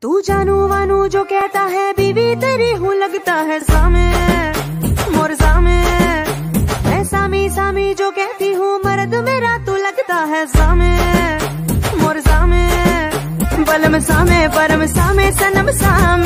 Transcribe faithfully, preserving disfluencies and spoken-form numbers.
तू जानू वानू जो कहता है बीवी तेरी हूँ लगता है सामे मोर सामे। मैं सामी सामी जो कहती हूँ मर्द मेरा तू लगता है सामे मोर सामे। बलम सामे परम सामे सनम सामे।